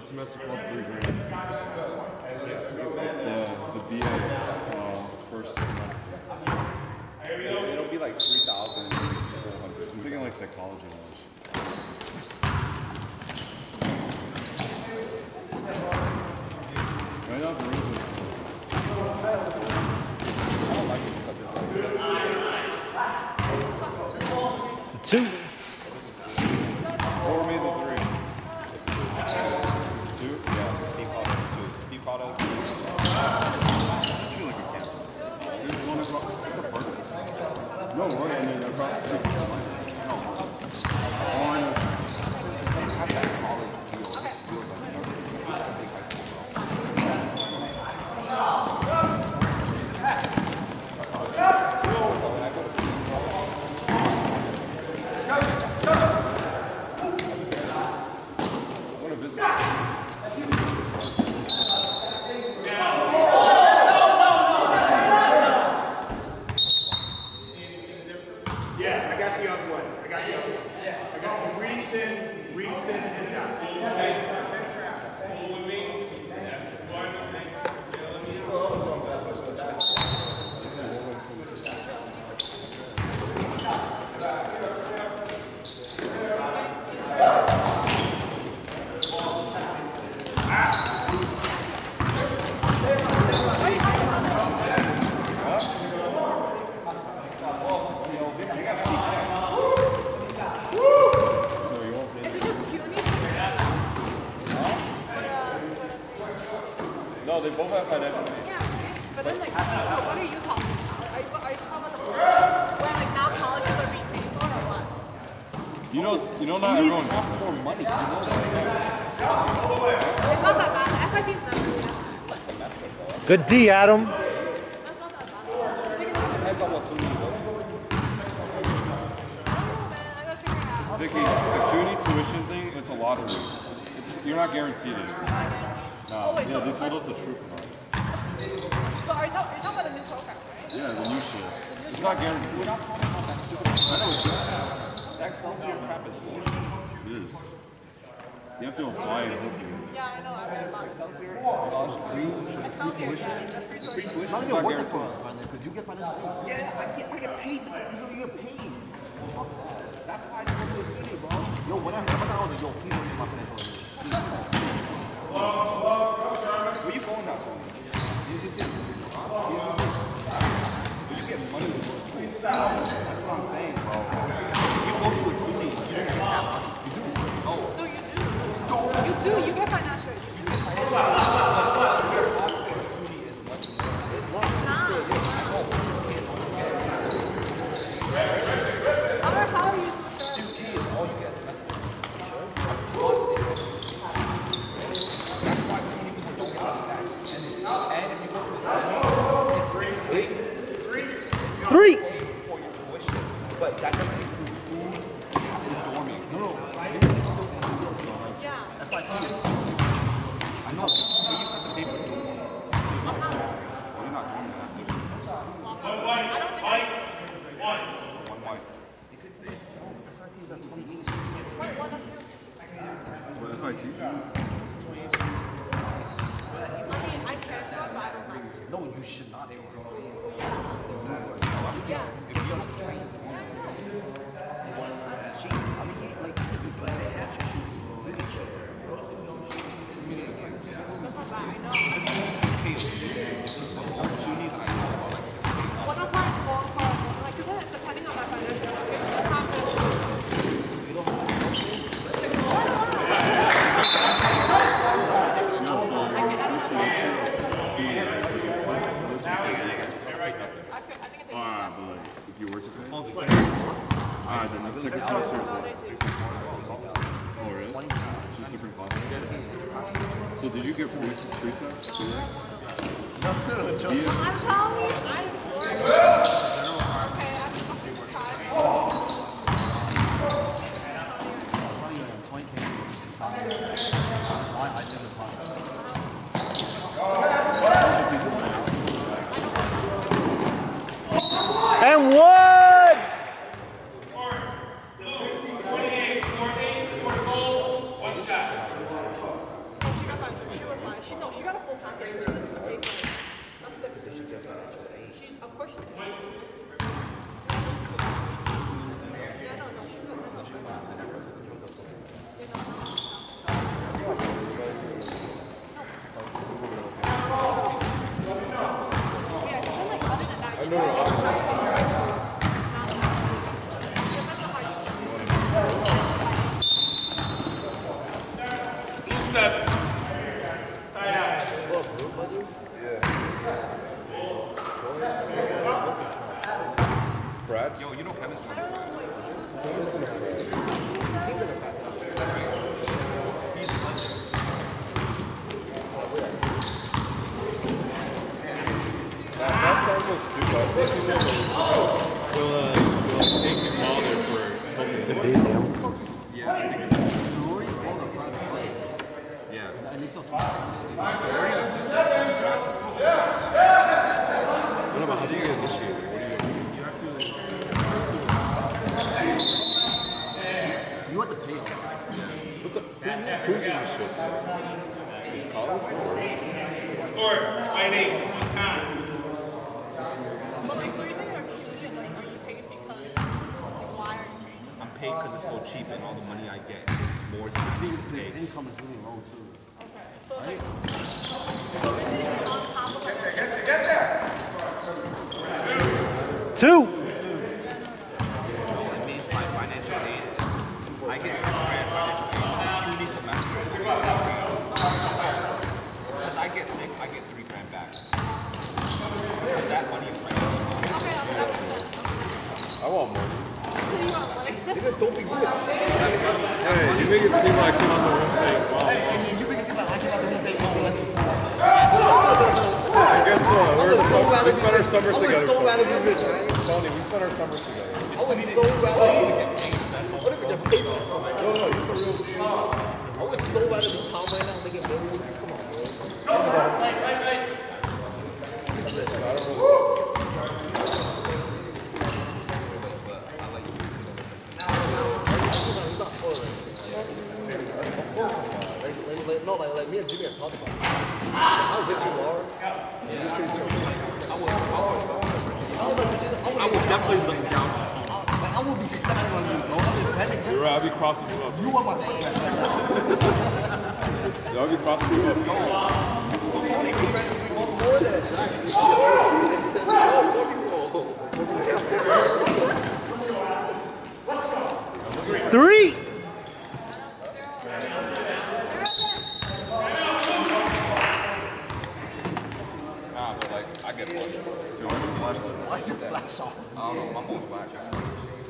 semester costs $3,000. Yeah, the BS first semester. It'll be like 3,000. I'm thinking like psychology now. Right now, the reason. It's a 2. Or maybe the 3. 2? Yeah. Steve Otto's 2. I feel like a campus. There's one across. It's a park. No, we're in there across the street. Oh, I know. No, they both have financial aid. Yeah, but then like, what are you talking about? Are you talking about the where like now colleges are being paid for or what? You know not everyone costs more money. It's not that bad. The FIT is never really that bad. Good D, Adam. That's not that bad. Depends on what school you go to. I gotta figure it out. Vicky, the CUNY tuition thing, it's a lottery. You're not guaranteed it. No, wait, yeah, so they told us the truth about it. So are you talking about the new program, right? Yeah, the new shit. It's not guaranteed. We're not talking about that stupid. I know it's not. That Excelsior crap is bullshit. It is. You have to apply and hope you. Yeah, I know. I read about it. Excelsior scholarship. Excelsior, yeah, the free tuition. Tuition. Not It's even not working for guaranteed. us, man, because you get financial aid. Yeah, I get paid. Usually you get paid. That's why I go to the city, bro. Yo, when I was like, yo, please don't get my financial aid. Where you going now, Tony? You get money to go to school. That's what I'm saying, bro. You go to a city, you don't get that money. You do. Oh. No, you do. You do. You get financial aid. You get financial aid. How are you so sure? 6K is all you get semester. That's why so many people don't get that. And if you go to a city, it's 6K. 3. For your tuition. But that doesn't include food and dorming. No. It's still included. Yeah. FIT is. I know. But you still have to pay for it. I'm not. You're not doing that. I don't think I One white. SRT is at 28. what that's it. What, FIT? I mean, I can talk, but I don't like it. No, you should not. Yeah. If you're on the train, It's cheap. I mean, like, but they have shoes really cheap. That's not bad. I know. 6K is SUNY's I know about like 6K. Well, that's why it's long for like, cause then depending on my financial situation, that's how much. If you were to pay? Then the second semester is like, oh really? Just different classes. So did you get free sets? I'm telling you, I'm bored. Okay, I'm fucking tired. I did this one. And 1. So she she was paid for it. That's different. She, of course she did. Yeah, no, she got Brad? Yo, you know chemistry. That sounds so stupid. I see people will take your father for helping. Good D, Liam. Yeah, I think it's sororities and the frat's play. Yeah. And they still smart. Sororities are sisters. What about how do you get initiated? What do you do? You have to. You have to pay off. What the? Who's in this shit? Is college or? Score, fight 8, one time. But like, so you're saying are you paid because, like, why are you paid? I'm paid because it's so cheap and all the money I get is more than I need to pay. His income is really low too. Okay, so like, so is it even on top of like, Two. It means my financial aid is, I get $6 grand financial aid uni semester. Because I get 6, I get $3 grand back. Because that money is right. I want money. Nigga, don't be good. Hey, you make it seem like I came out the room saying, wow. You make it seem like I came out the room saying, oh, let's I guess so. We spent our summers together. I would so rather be rich, right? Tony, we spent our summers together. I would so rather get paid. What if we get paid for something? No, he's the real truth. I would so rather be Tom right now making millions. Come on, bro. Like me and Jimmy have talked about it. How rich you are. I would definitely look down. I would be stepping on you, bro. You're right, I'll be crossing you up. You want my friend. I'll be crossing you up. Three. Nah, but like, I get one. Why is your flash off? I don't know, my phone's flash.